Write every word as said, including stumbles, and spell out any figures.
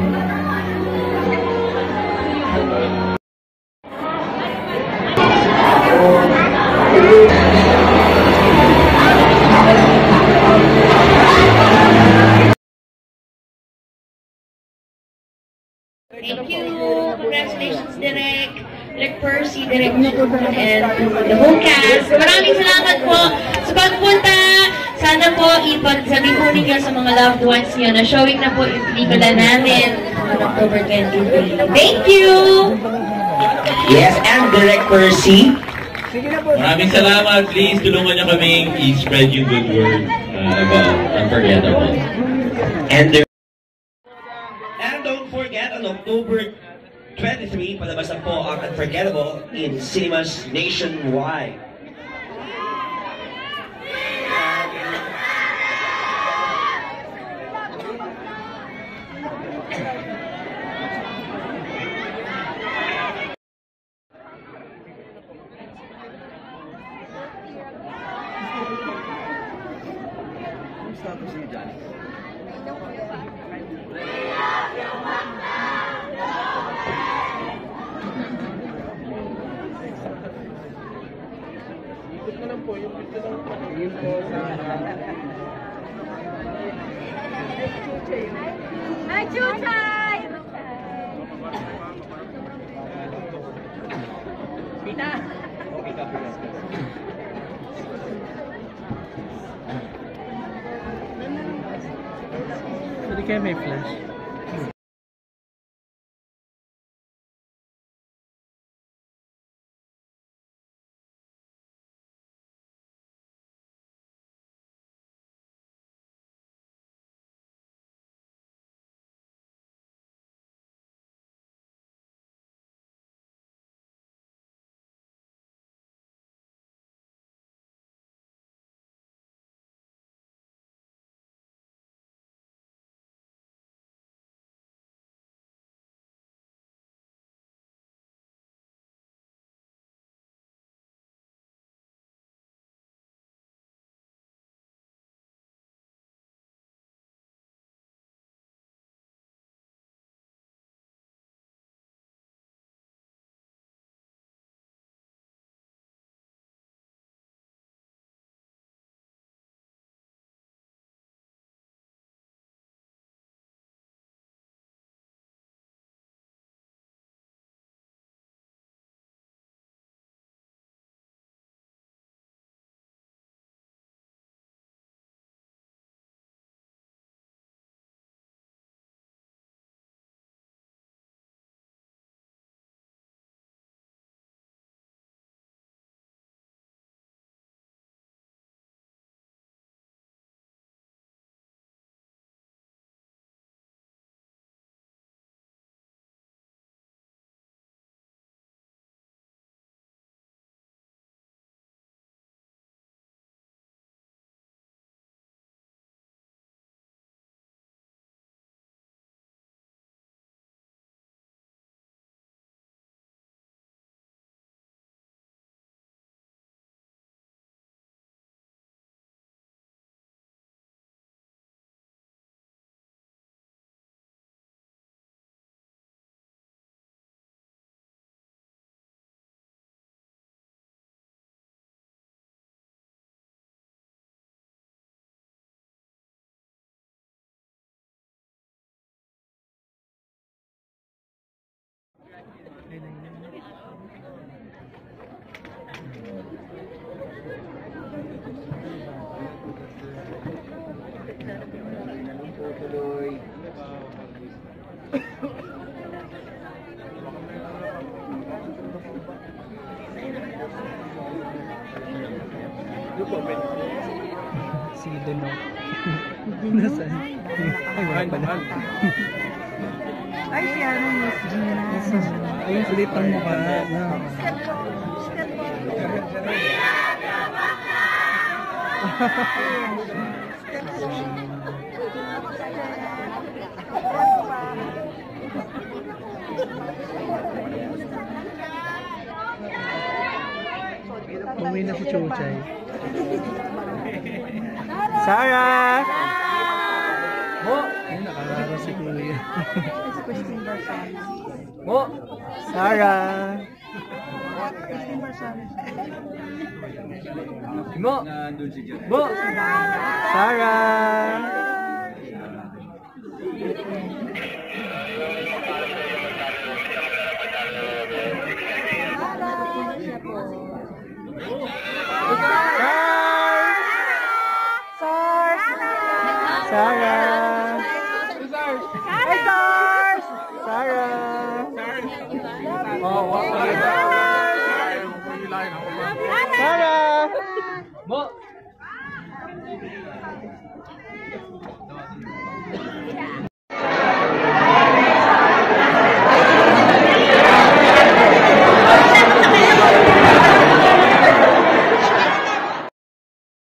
Thank you. Congratulations, Direk. Direk Percy, Direk and the whole cast. Maraming salamat po sa pagpunta. Sana po ipagsabi po ninyo sa mga loved ones niyo na showing na po yung pelikula namin on October twenty-three. Thank you! Yes, and Direk Percy. Maraming salamat. Please tulungan niyo kaming i-spread yung good word uh, about Unforgettable. And there And don't forget, on October twenty-three, palabas na po ang Unforgettable in cinemas nationwide. Hi, Chuchay! Pita! Pwede kayo may flash. Si Dono. Nasaan? Ay, wala pala. Ay, si ano, Miss Gina. Ayun, sulit ang mukha. Umuwi na si Chuchay. Sarah! Bo! Ayun, nakalaro si kuya. Christine Barsan. Mo! Sarah! Christine Barsan. Mo! Mo! Sarah! Sarah! Hey, Stars! Sarah! Oh, what? Sarah! Mo!